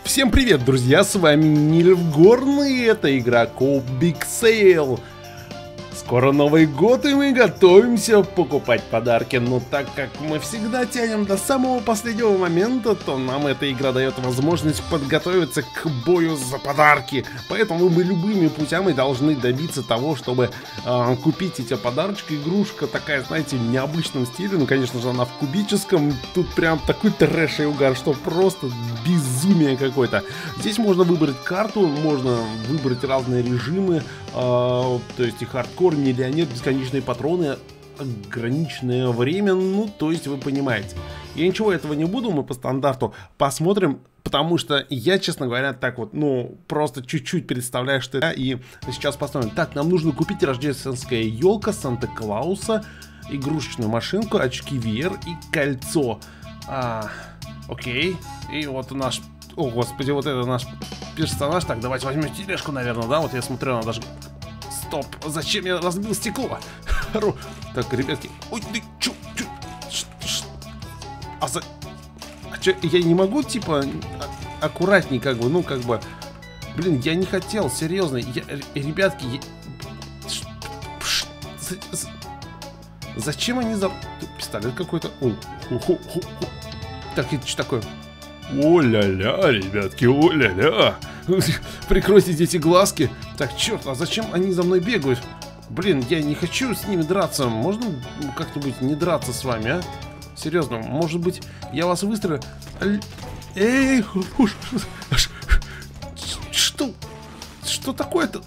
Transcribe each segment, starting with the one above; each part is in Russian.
Всем привет, друзья, с вами Нильфгорн, и это игра Coop Big Sale. Скоро Новый год, и мы готовимся покупать подарки. Но так как мы всегда тянем до самого последнего момента, то нам эта игра дает возможность подготовиться к бою за подарки. Поэтому мы любыми путями должны добиться того, чтобы купить эти подарочки. Игрушка такая, знаете, в необычном стиле. Ну, конечно же, она в кубическом. Тут прям такой трэш и угар, что просто безумие какое-то. Здесь можно выбрать карту, можно выбрать разные режимы. То есть и хардкор, миллионер, бесконечные патроны, ограниченное время, ну, то есть вы понимаете. Я ничего этого не буду, мы по стандарту посмотрим, потому что я, честно говоря, так вот, ну, просто чуть-чуть представляю, что это, и сейчас посмотрим. Так, нам нужно купить рождественская елка, Санта-Клауса, игрушечную машинку, очки VR и кольцо. Окей, и вот наш... О, господи, вот это наш персонаж. Так, давайте возьмем тележку, наверное, да? Вот я смотрю, она даже... Стоп, зачем я разбил стекло? Так, ребятки. Ой, ты чё? А чё, я не могу, типа, аккуратней, как бы, ну, как бы... Блин, я не хотел, серьезно. Ребятки, зачем они за... Пистолет какой-то. Так, это что такое? О-ля-ля, ребятки, о-ля-ля. Прикройте эти глазки. Так, черт, а зачем они за мной бегают? Блин, я не хочу с ними драться. Можно как-нибудь не драться с вами, а? Серьезно, может быть, я вас выстрелю. Эй, что такое-то?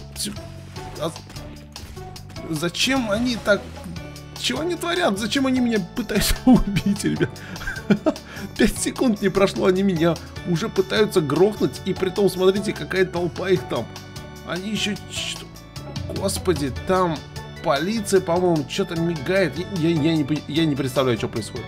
Зачем они так... Чего они творят? Зачем они меня пытаются убить, ребят? 5 секунд не прошло, они меня уже пытаются грохнуть. И при том, смотрите, какая толпа их там. Они еще... Господи, там полиция, по-моему, что-то мигает. Я не представляю, что происходит.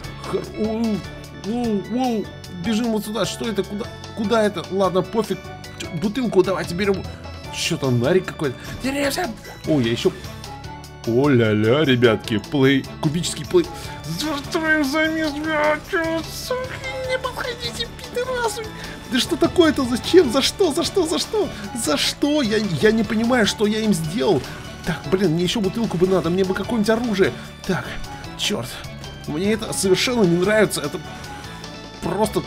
Бежим вот сюда. Что это? Куда это? Ладно, пофиг. Бутылку давайте берем. Что-то нарик какой-то. Деревья! О, я еще... О-ля-ля, ребятки, плей, кубический плей. Твою замес, не подходите, пидорасы. Да что такое-то? Зачем? За что? За что? За что? За что? Я не понимаю, что я им сделал. Так, блин, мне еще бутылку бы надо, мне бы какое-нибудь оружие. Так, черт, мне это совершенно не нравится. Это просто...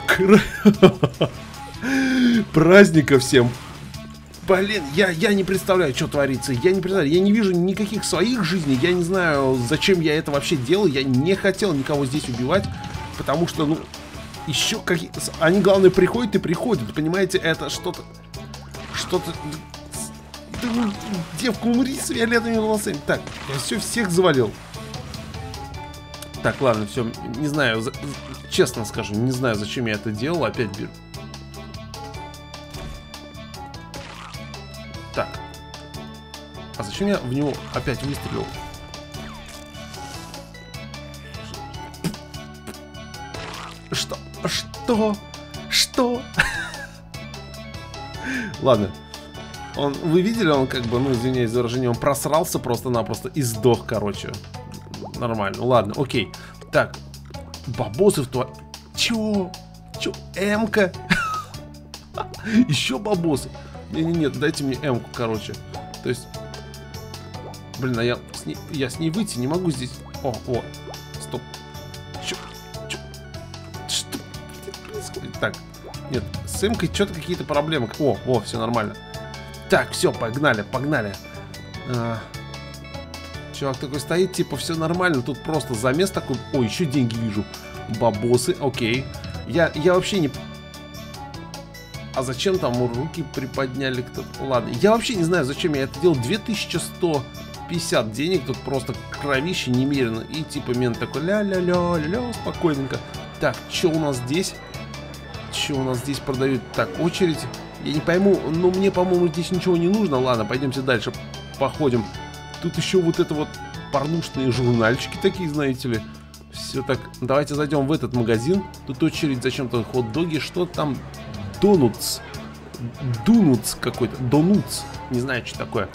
Праздника всем. Блин, я не представляю, что творится. Я не представляю, я не вижу никаких своих жизней. Я не знаю, зачем я это вообще делал. Я не хотел никого здесь убивать. Потому что, ну, еще какие-то... Они, главное, приходят и приходят. Понимаете, это что-то... Что-то... Девка, умри с фиолетовыми волосами. Так, я всех завалил. Так, ладно, все. Не знаю, честно скажу, не знаю, зачем я это делал. Опять беру. Так. А зачем я в него опять выстрелил? Что? Ладно. Вы видели, он как бы, ну, извиняюсь за выражение, он просрался просто-напросто и сдох, короче. Нормально. Ладно, окей. Так. Бабосы в твоем... Чё? М-ка? Еще бабосы. Нет, дайте мне М-ку, короче. То есть... Блин, а я с ней выйти не могу здесь. О, стоп. Что происходит? Так, нет, с М-кой что-то какие-то проблемы. О, все нормально. Так, все, погнали. Чувак такой стоит, типа, все нормально. Тут просто замес такой. О, еще деньги вижу. Бабосы, окей. Я вообще не... А зачем там руки приподняли кто-то? Ладно, я вообще не знаю, зачем я это делал. 2150 денег, тут просто кровище немерено. И типа мент такой ля-ля-ля-ля-ля, спокойненько. Так, что у нас здесь? Что у нас здесь продают? Так, очередь. Я не пойму, но мне, по-моему, здесь ничего не нужно. Ладно, пойдемте дальше, походим. Тут еще вот это вот порнушные журнальчики такие, знаете ли. Все так, давайте зайдем в этот магазин. Тут очередь, зачем-то хот-доги, что там... Донутс какой-то. Донутс. Не знаю, что такое.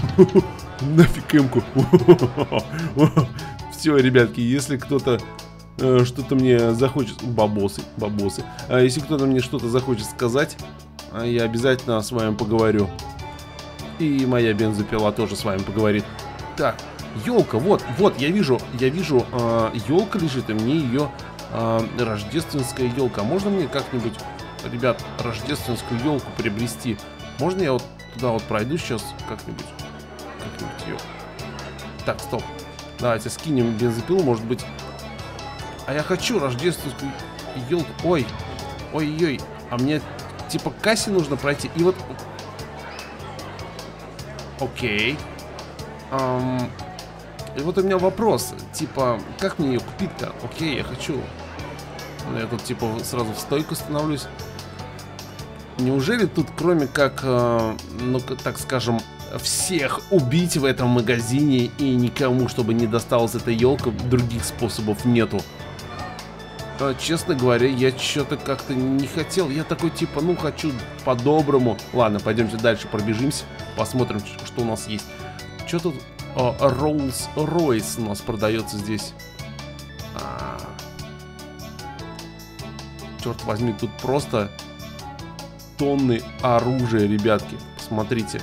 Нафиг М-ку. Все, ребятки, если кто-то что-то мне захочет... Бабосы. Если кто-то мне что-то захочет сказать, я обязательно с вами поговорю. И моя бензопила тоже с вами поговорит. Так, елка, вот, я вижу, елка лежит, и мне ее рождественская елка. Можно мне как-нибудь, ребят, рождественскую елку приобрести? Можно я вот туда вот пройду сейчас как-нибудь ее? Так, стоп. Давайте скинем бензопилу, может быть. А я хочу рождественскую елку. Ой-ой-ой. А мне типа к кассе нужно пройти. И вот... Окей. И вот у меня вопрос. Типа, как мне ее купить-то? Окей, я хочу. Я тут типа сразу в стойку становлюсь. Неужели тут кроме как, ну так скажем, всех убить в этом магазине и никому, чтобы не досталась эта елка, других способов нету? Честно говоря, я что-то как-то не хотел. Я такой типа, ну хочу по-доброму. Ладно, пойдемте дальше пробежимся. Посмотрим, что у нас есть. Что тут? Rolls-Royce у нас продается здесь. Черт возьми, тут просто тонны оружия, ребятки. Посмотрите.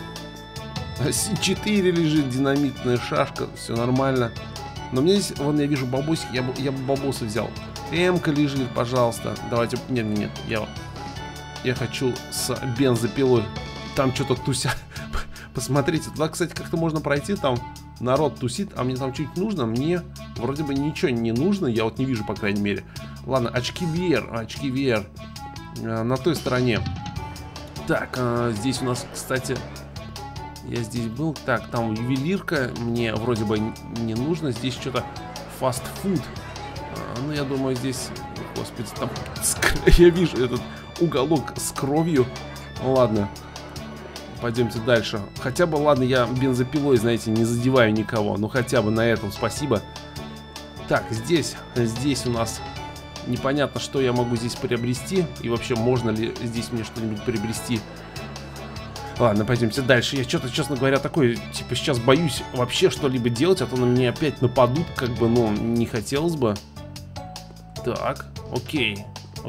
C4 лежит, динамитная шашка, все нормально. Но мне здесь, вон я вижу бабосик, я бы бабосы взял. М-ка лежит, пожалуйста. Давайте, нет, я хочу с бензопилой. Там что-то тусят. Посмотрите, туда, кстати, как-то можно пройти, там народ тусит, а мне там что-нибудь нужно? Мне вроде бы ничего не нужно, я вот не вижу, по крайней мере. Ладно, очки VR, на той стороне. Так, здесь у нас, кстати, я здесь был. Так, там ювелирка, мне вроде бы не нужно. Здесь что-то фастфуд. Ну, я думаю, здесь, господи, там я вижу этот уголок с кровью. Ладно. Пойдемте дальше. Хотя бы, ладно, я бензопилой, знаете, не задеваю никого. Ну, хотя бы на этом спасибо. Так, здесь у нас непонятно, что я могу здесь приобрести. И вообще, можно ли здесь мне что-нибудь приобрести. Ладно, пойдемте дальше. Я что-то, честно говоря, такой, типа, сейчас боюсь вообще что-либо делать. А то на меня опять нападут, как бы, ну, не хотелось бы. Так, окей.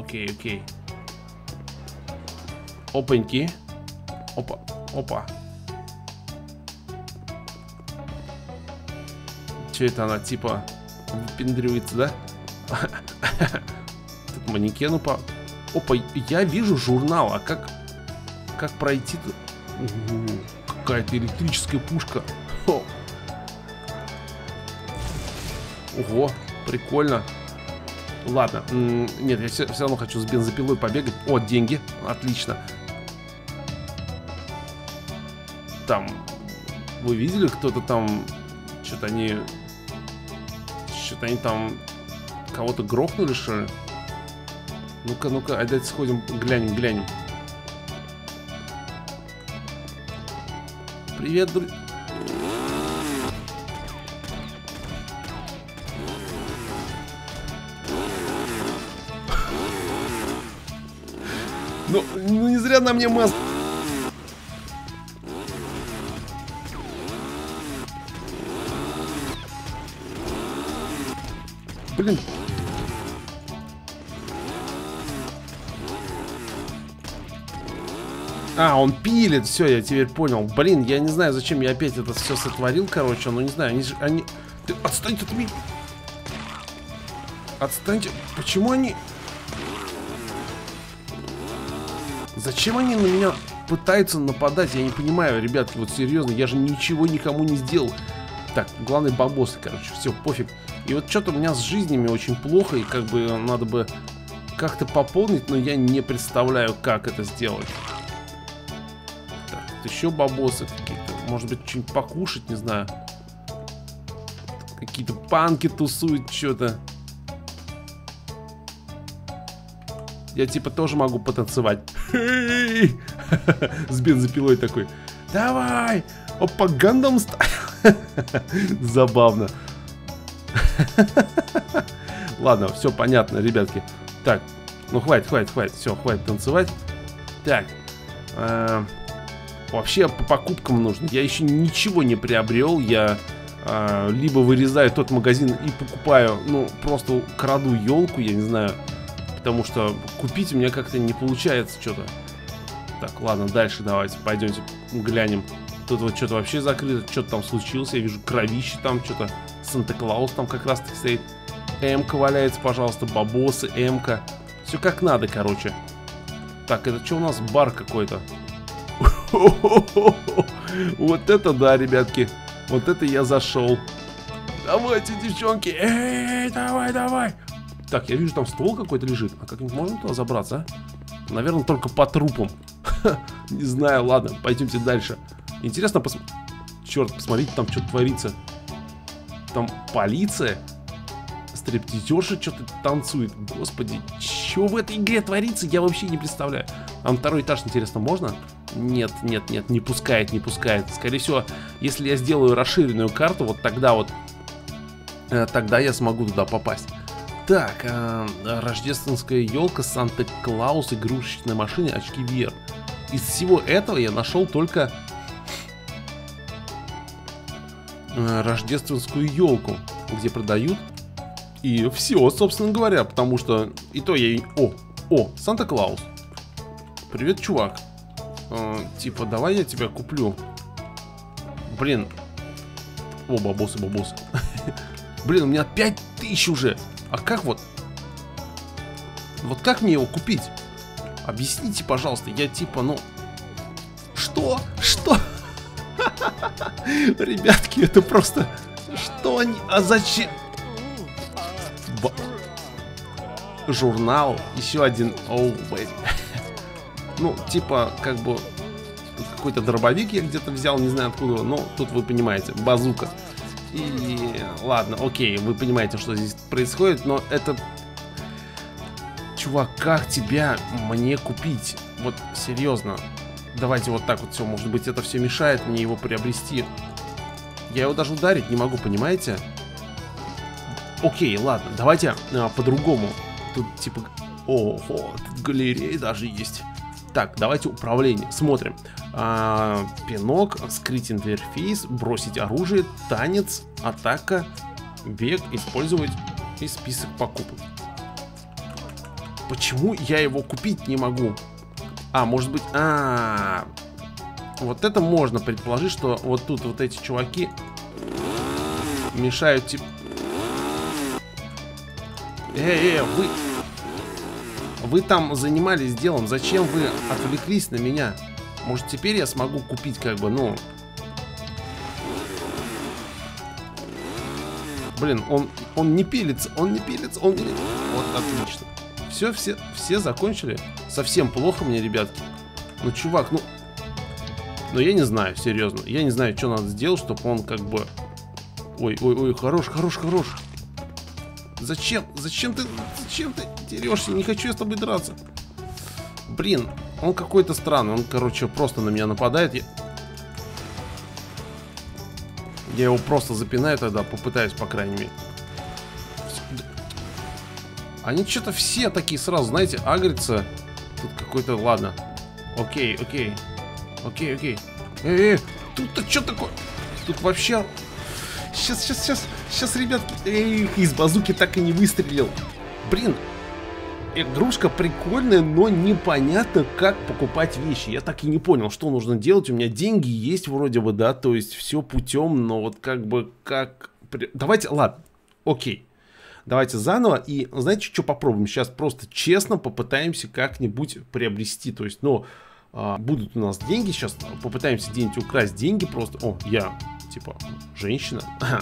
Опаньки. Опа. Че это она, типа, выпендривается, да? Тут манекен упал. Опа, я вижу журнал, а как пройти-то? Какая-то электрическая пушка. Ого, прикольно. Ладно, нет, я все равно хочу с бензопилой побегать. О, деньги, отлично. Там, вы видели, кто-то там, что-то они там кого-то грохнули, что ли? Ну-ка, давайте сходим, глянем. Привет, друзья. Ну не зря на мне маска. Блин. А, он пилит, все, я теперь понял. Блин, я не знаю, зачем я опять это все сотворил, короче, но не знаю, они... Ты, отстаньте от меня! Отстаньте! Почему они... Зачем они на меня пытаются нападать? Я не понимаю, ребятки, вот серьезно, я же ничего никому не сделал. Так, главный бабосы, короче, все, пофиг. И вот что-то у меня с жизнями очень плохо, и как бы надо бы как-то пополнить, но я не представляю, как это сделать. Так, тут еще бабосы какие-то. Может быть, что-нибудь покушать, не знаю. Какие-то панки тусуют, что-то. Я типа тоже могу потанцевать. С бензопилой такой. Давай! Опа, Гандам Стайл. Забавно. Ладно, все понятно, ребятки. Так, ну хватит. Все, хватит танцевать. Так. Вообще по покупкам нужно. Я еще ничего не приобрел. Я либо вырезаю тот магазин и покупаю, ну, просто краду елку, я не знаю. Потому что купить у меня как-то не получается что-то. Так, ладно, дальше давайте, пойдемте глянем. Тут вот что-то вообще закрыто, что-то там случилось. Я вижу кровище там, что-то Санта-Клаус там как раз-таки стоит. М-ка валяется, пожалуйста, бабосы, М-ка. Все как надо, короче. Так, это что у нас? Бар какой-то. Вот это да, ребятки. Вот это я зашел. Давайте, девчонки. Эй, давай, давай. Так, я вижу, там стол какой-то лежит. А как-нибудь можно туда забраться, а? Наверное, только по трупам. Не знаю, ладно, пойдемте дальше. Интересно посмотреть. Черт, посмотрите, там что творится. Там полиция. Стриптизерша что-то танцует. Господи, что в этой игре творится, я вообще не представляю. Там второй этаж, интересно, можно? Нет, нет, нет, не пускает, не пускает. Скорее всего, если я сделаю расширенную карту, вот тогда тогда я смогу туда попасть. Так, рождественская елка, Санта-Клаус, игрушечная машина, очки VR. Из всего этого я нашел только рождественскую елку, где продают. И все, собственно говоря, потому что и то я... О, Санта-Клаус. Привет, чувак. Типа, давай я тебя куплю. Блин. О, бабосы, бабосы. Блин, у меня 5000 уже. А как вот? Вот как мне его купить? Объясните, пожалуйста. Я типа, ну... Что? Что? Ребятки, это просто... Что они... А зачем? Журнал. Еще один. Оу, бэйби. Ну, типа, как бы... Какой-то дробовик я где-то взял, не знаю откуда. Но тут вы понимаете, базука. И ладно, окей, вы понимаете, что здесь происходит, но это... Чувак, как тебя мне купить? Вот, серьезно. Давайте вот так вот все, может быть, это все мешает мне его приобрести. Я его даже ударить не могу, понимаете? Окей, ладно, давайте по-другому. Тут типа... Ого, тут галерея даже есть. Так, давайте управление, смотрим. Пинок, скрыть интерфейс, бросить оружие, танец, атака, бег, использовать и список покупок. Почему я его купить не могу? Может быть... Вот это можно предположить, что вот тут вот эти чуваки мешают типа... Вы там занимались делом, зачем вы отвлеклись на меня? Может, теперь я смогу купить, как бы, ну... Блин, он не пилится, он не пилится, он не... Вот, отлично. Все закончили? Совсем плохо мне, ребятки. Ну, чувак, ну, я не знаю, серьезно. Я не знаю, что надо сделать, чтобы он, как бы... Ой, хорош. Зачем ты дерешься? Не хочу я с тобой драться. Блин, он какой-то странный. Он, короче, просто на меня нападает. Я его просто запинаю тогда, попытаюсь, по крайней мере. Они что-то все такие сразу, знаете, агрятся. Тут какой-то, ладно. Окей. Тут-то что такое? Тут вообще... Сейчас, ребятки. Из базуки так и не выстрелил. Блин, игрушка прикольная, но непонятно, как покупать вещи. Я так и не понял, что нужно делать. У меня деньги есть вроде бы, да, то есть все путем, но вот как бы, как... Давайте, ладно, окей. Давайте заново и, знаете, что попробуем? Сейчас просто честно попытаемся как-нибудь приобрести. То есть, ну, будут у нас деньги, сейчас попытаемся где-нибудь украсть деньги просто. О, я, типа, женщина.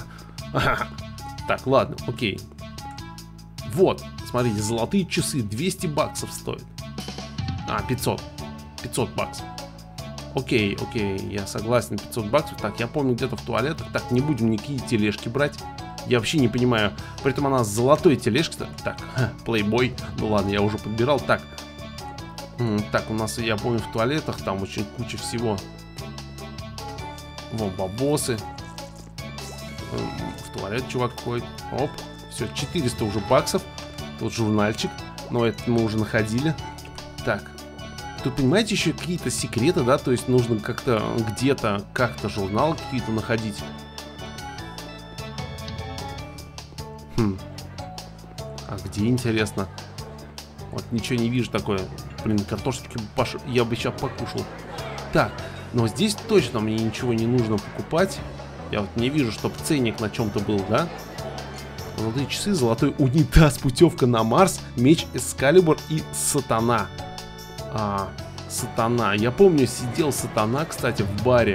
Так, ладно, окей. Вот, смотрите, золотые часы, 200 баксов стоят. 500 баксов. Окей, я согласен, 500 баксов. Так, я помню, где-то в туалетах. Так, не будем никакие тележки брать. Я вообще не понимаю. При этом она с золотой тележкой. Так, плейбой. Ну ладно, я уже подбирал. Так, у нас, я помню, в туалетах там очень куча всего. Вон, бабосы. В туалет чувак ходит. Оп, все, 400 уже баксов. Тут журнальчик. Но это мы уже находили. Так, тут, понимаете, еще какие-то секреты, да? То есть нужно как-то где-то, как-то журналы какие-то находить. А где, интересно? Вот ничего не вижу такое. Блин, картошечки я бы сейчас покушал. Так, но здесь точно мне ничего не нужно покупать. Я вот не вижу, чтобы ценник на чем-то был, да? Золотые часы, золотой унитаз, путевка на Марс, меч Эскалибур и сатана. Сатана. Я помню, сидел сатана, кстати, в баре.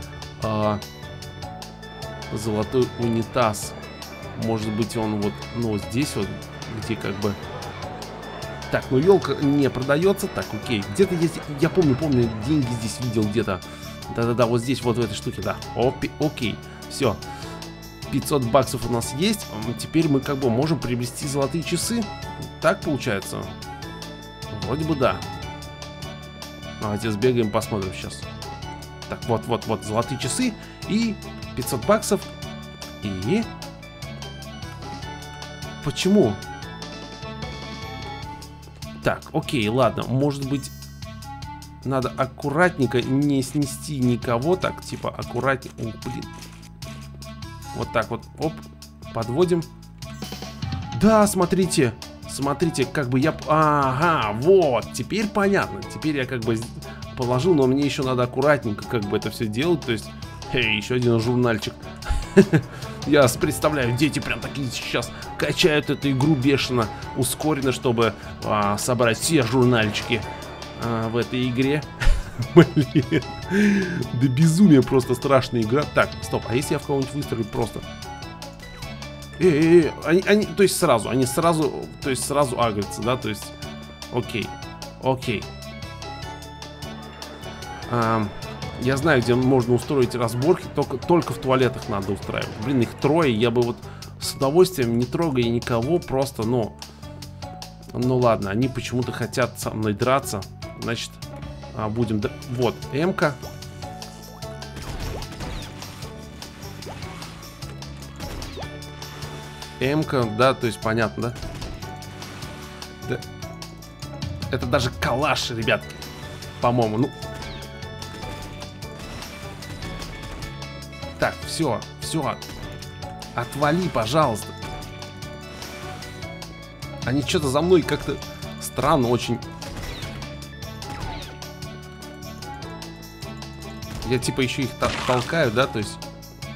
Золотой унитаз. Может быть, он вот, ну, здесь вот, где как бы... Так, ну елка не продается. Так, окей. Где-то есть... Я помню, деньги здесь видел где-то. Да-да-да, вот здесь, вот в этой штуке, да. Окей, все. 500 баксов у нас есть. Теперь мы как бы можем приобрести золотые часы. Так получается? Вроде бы да. Давайте сбегаем, посмотрим сейчас. Так, вот, золотые часы. И 500 баксов. И... Почему? Так, окей, ладно. Может быть, надо аккуратненько не снести никого. Так, типа, аккуратненько. О, блин. Вот так вот, оп, подводим. Да, смотрите. Смотрите, как бы я... Ага, вот, теперь понятно. Теперь я как бы положил, но мне еще надо аккуратненько как бы это все делать. То есть, еще один журнальчик. Я представляю, дети прям такие сейчас качают эту игру бешено, ускоренно, чтобы собрать все журнальчики в этой игре. Блин, да безумие, просто страшная игра. Так, стоп, а если я в кого-нибудь выстрелю просто? Они, то есть сразу агрятся, да, то есть, окей. Я знаю, где можно устроить разборки, только в туалетах надо устраивать. Блин, их трое, я бы вот с удовольствием, не трогая никого, просто, ну ладно, они почему-то хотят со мной драться, значит, будем... Вот, М-ка. М-ка, да, то есть понятно, да? Это даже калаш, ребятки, по-моему, ну... Так, все, отвали, пожалуйста. Они что-то за мной как-то странно очень. Я типа еще их толкаю, да, то есть.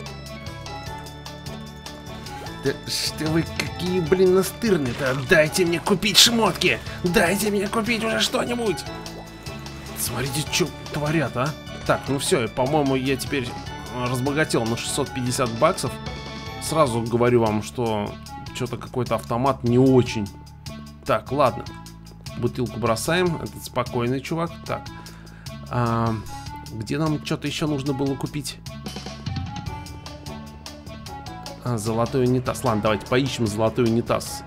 Да что вы какие, блин, настырные-то. Дайте мне купить шмотки. Дайте мне купить уже что-нибудь. Смотрите, что творят, а. Так, ну все, по-моему, я теперь разбогател на 650 баксов. Сразу говорю вам, что что-то какой-то автомат не очень. Так, ладно. Бутылку бросаем. Этот спокойный чувак. Так. Где нам что-то еще нужно было купить? Золотой унитаз. Ладно, давайте поищем золотой унитаз.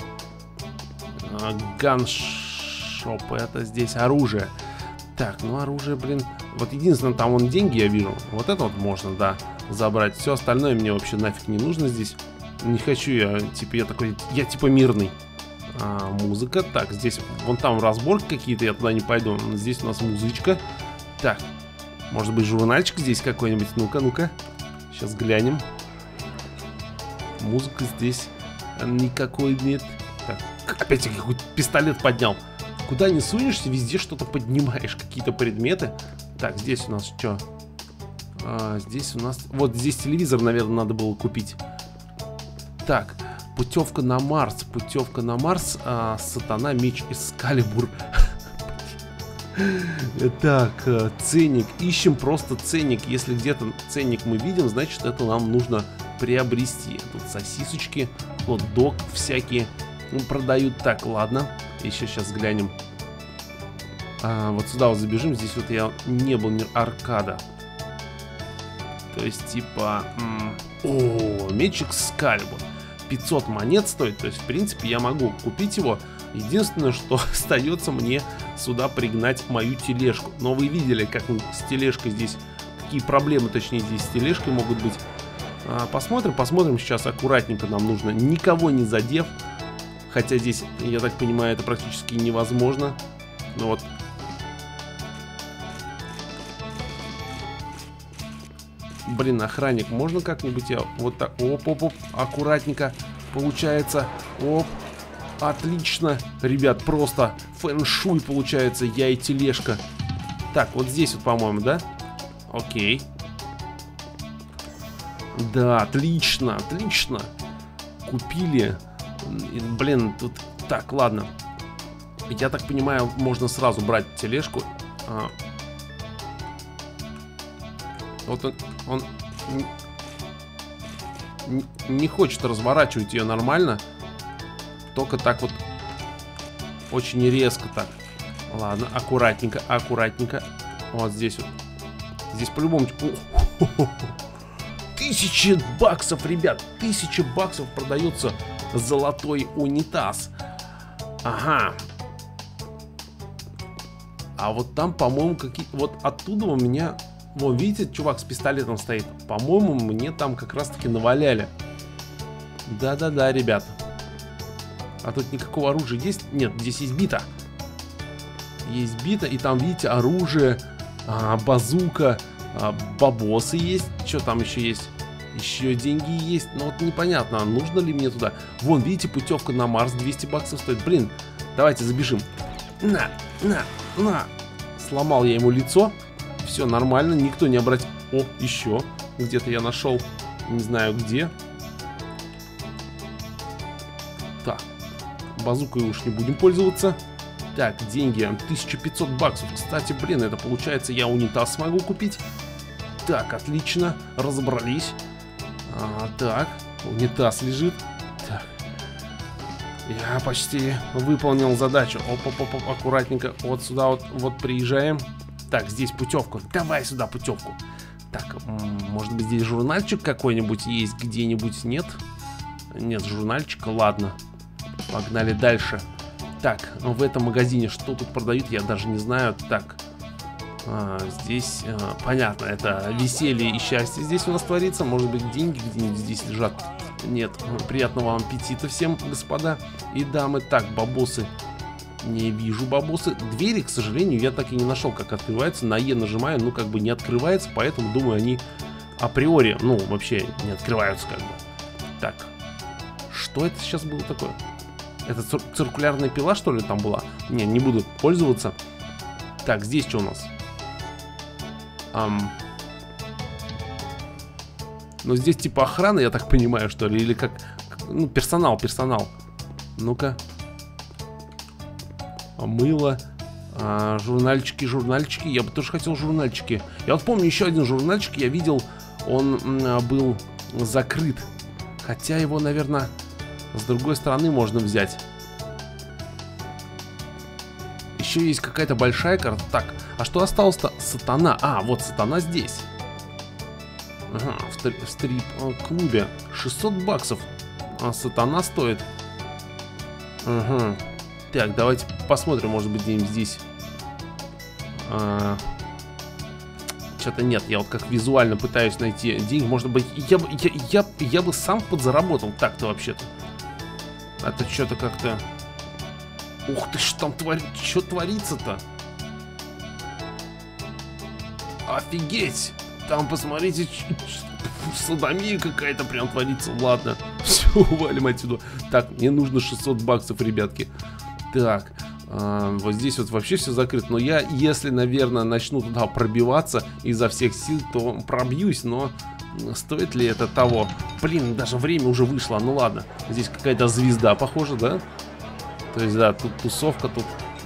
Ганшоп. Это здесь оружие. Так, ну оружие, блин. Вот единственное, там вон деньги я вижу. Вот это вот можно, да, забрать. Все остальное мне вообще нафиг не нужно здесь. Не хочу я, типа, я типа мирный. Музыка. Так, здесь, вон там разборки какие-то, я туда не пойду. Здесь у нас музычка. Так, может быть журнальчик здесь какой-нибудь. Ну-ка. Сейчас глянем. Музыка здесь никакой нет. Так, опять какой-то пистолет поднял. Куда не сунешься, везде что-то поднимаешь, какие-то предметы. Так, здесь у нас что? Здесь у нас... Вот здесь телевизор, наверное, надо было купить. Так, путевка на Марс. Путевка на Марс. Сатана, меч Эскалибур. Так, ценник. Ищем просто ценник. Если где-то ценник мы видим, значит, это нам нужно приобрести. Тут сосисочки, хот-дог всякие продают. Так, ладно. Еще сейчас глянем. Вот сюда вот забежим. Здесь вот я не был, не аркада. То есть типа... О, меч Экскалибур. 500 монет стоит. То есть в принципе я могу купить его. Единственное, что остается мне сюда пригнать мою тележку. Но вы видели, как с тележкой здесь... Какие проблемы, точнее, здесь с тележкой могут быть. Посмотрим сейчас аккуратненько. Нам нужно, никого не задев. Хотя здесь, я так понимаю, это практически невозможно. Ну вот. Блин, охранник, можно как-нибудь я вот так, оп-оп-оп, аккуратненько. получается. Оп. Отлично. Ребят, просто фэн-шуй получается. Я и тележка. Так, вот здесь вот, по-моему, да? Окей. Да, отлично, отлично. Купили. Блин, тут... Так, ладно. Я так понимаю, можно сразу брать тележку. Вот он не хочет разворачивать ее нормально. Только так вот. Очень резко так. Ладно, аккуратненько, аккуратненько. Вот здесь вот. Здесь по-любому... 1000 баксов, ребят. 1000 баксов продается золотой унитаз. Ага. А вот там, по-моему, какие... Вот оттуда у меня... Вон, видите, чувак с пистолетом стоит. По-моему, мне там как раз-таки наваляли. Да-да-да, ребят. А тут никакого оружия есть? Нет, здесь есть бита. Есть бита, и там, видите, оружие, базука, бабосы есть. Что там еще есть? Еще деньги есть. Но вот непонятно, нужно ли мне туда. Вон, видите, путевка на Марс 200 баксов стоит. Блин, давайте забежим. На. Сломал я ему лицо. Все нормально, никто не обратил. О, еще. Где-то я нашел. Не знаю где. Так. Базукой уж не будем пользоваться. Так, деньги. 1500 баксов. Кстати, блин, это получается, я унитаз смогу купить. Так, отлично. Разобрались. Так, унитаз лежит. Так. Я почти выполнил задачу. Оп-оп-оп, аккуратненько. Вот сюда вот приезжаем. Так, здесь путевку. Давай сюда путевку. Так, может быть, здесь журнальчик какой-нибудь есть где-нибудь? Нет? Нет журнальчика, ладно. Погнали дальше. Так, в этом магазине что тут продают, я даже не знаю. Так, здесь, понятно, это веселье и счастье здесь у нас творится. Может быть, деньги где-нибудь здесь лежат? Нет. Приятного вам аппетита всем, господа и дамы. Так, бабосы. Не вижу бабосы. Двери, к сожалению, я так и не нашел, как открывается. На Е нажимаю, ну, как бы не открывается. Поэтому, думаю, они априори, ну, вообще не открываются, как бы. Так, что это сейчас было такое? Это циркулярная пила, что ли, там была? Не буду пользоваться. Так, здесь что у нас? Ну, здесь типа охрана, я так понимаю, что ли? Или как... Ну, персонал. Ну-ка. Мыло. Журнальчики. Я бы тоже хотел журнальчики. Я вот помню еще один журнальчик, я видел, он был закрыт. Хотя его, наверное, с другой стороны можно взять. Еще есть какая-то большая карта. Так, а что осталось-то? Сатана. Вот сатана здесь. Ага, в стрип-клубе 600 баксов. А сатана стоит. Ага. Так, давайте посмотрим, может быть, где-нибудь здесь. Что-то нет, я вот как визуально пытаюсь найти деньги. Может быть, я бы сам подзаработал так-то вообще-то. Это что-то как-то... Ух ты, что там творится? Что творится-то? Офигеть! Там, посмотрите, садомия какая-то прям творится. Ладно, все, валим отсюда. Так, мне нужно 600 баксов, ребятки. Так, вот здесь вот вообще все закрыто. Но я, если, наверное, начну туда пробиваться изо всех сил, то пробьюсь. Но стоит ли это того? Блин, даже время уже вышло. Ну ладно, здесь какая-то звезда, похоже, да? То есть, да, тут тусовка, тут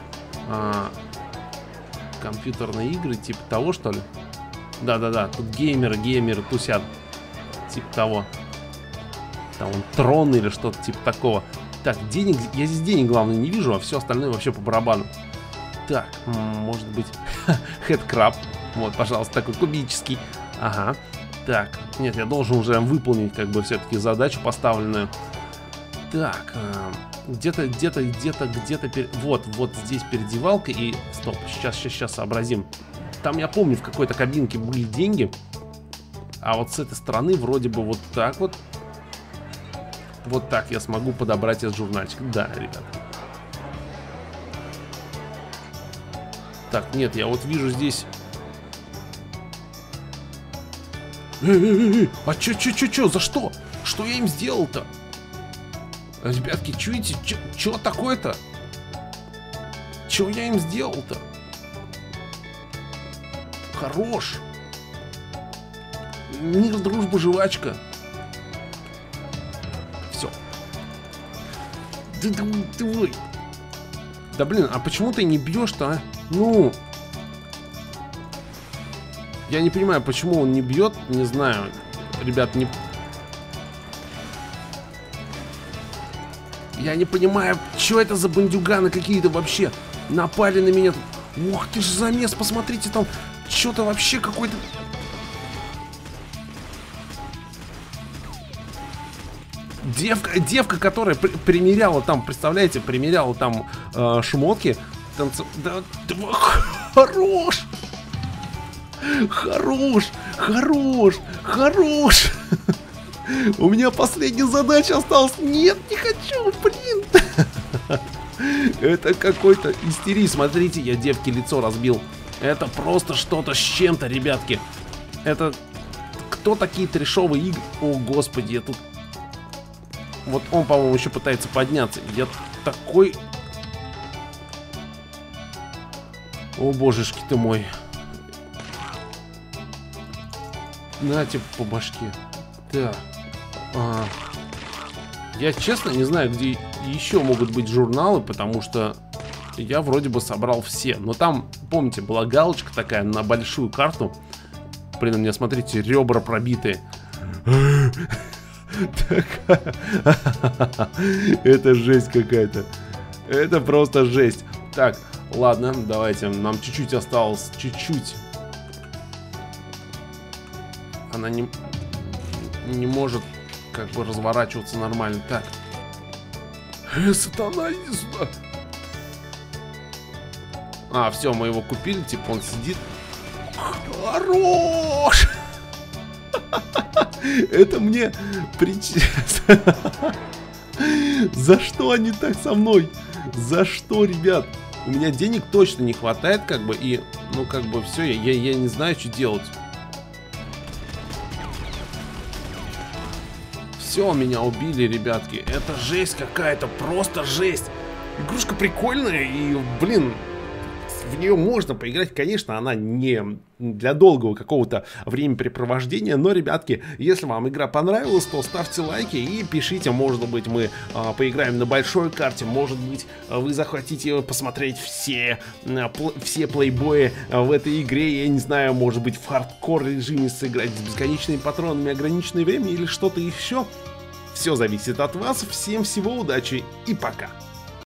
компьютерные игры, типа того, что ли? Да-да-да, тут геймеры тусят. Типа того. Там он трон или что-то типа такого. Так, денег, я здесь денег, главное, не вижу, а все остальное вообще по барабану. Так, может быть, хэдкраб. Вот, пожалуйста, такой кубический. Ага. Так, нет, я должен уже выполнить, как бы, все-таки задачу поставленную. Так, где-то, вот здесь переодевалка и... Стоп, сейчас сообразим. Там, я помню, в какой-то кабинке были деньги. А вот с этой стороны вроде бы вот так вот. Вот так я смогу подобрать этот журнальчик. Да, ребят. Так, нет, я вот вижу здесь... А чё, за что? Что я им сделал-то? Ребятки, чуете? Чё такое-то? Чё я им сделал-то? Хорош. Мир, дружба, жвачка. Все. Давай. Да блин, а почему ты не бьешь-то, а? Ну. Я не понимаю, почему он не бьет, не знаю. Ребят, не... Я не понимаю, что это за бандюганы какие-то вообще напали на меня. Ух ты ж замес, посмотрите, там что-то вообще какой-то... Девка, которая примеряла там, представляете, примеряла там шмотки. Да, хорош! Хорош! Хорош! Хорош! У меня последняя задача осталась. Нет, не хочу, блин. Это какой-то истерия. Смотрите, я девке лицо разбил. Это просто что-то с чем-то, ребятки. Это... Кто такие трешовые игры? О, господи, я тут... Вот он, по-моему, еще пытается подняться. Я такой... О, божешки ты мой. Нате по башке. Да. Ага. Я честно не знаю, где еще могут быть журналы, потому что я вроде бы собрал все. Но там, помните, была галочка такая на большую карту. Блин, у меня, смотрите, ребра пробитые. Это жесть какая-то. Это просто жесть. Так, ладно, давайте. Нам чуть-чуть осталось. Чуть-чуть. Она не может как бы разворачиваться нормально. Так. Сатана, иди сюда. А, все, мы его купили. Типа он сидит. Хорош! Это мне За что они так со мной? За что, ребят? У меня денег точно не хватает, как бы, и, ну, как бы, все, я не знаю, что делать. Все, меня убили, ребятки. Это жесть какая-то, просто жесть. Игрушка прикольная, и, блин, в нее можно поиграть. Конечно, она не для долгого какого-то времяпрепровождения, но, ребятки, если вам игра понравилась, то ставьте лайки и пишите. Может быть, мы поиграем на большой карте, может быть, вы захотите посмотреть все плейбои в этой игре, я не знаю, может быть, в хардкор режиме сыграть с бесконечными патронами, ограниченное время или что-то еще. Все зависит от вас. Всем всего удачи и пока.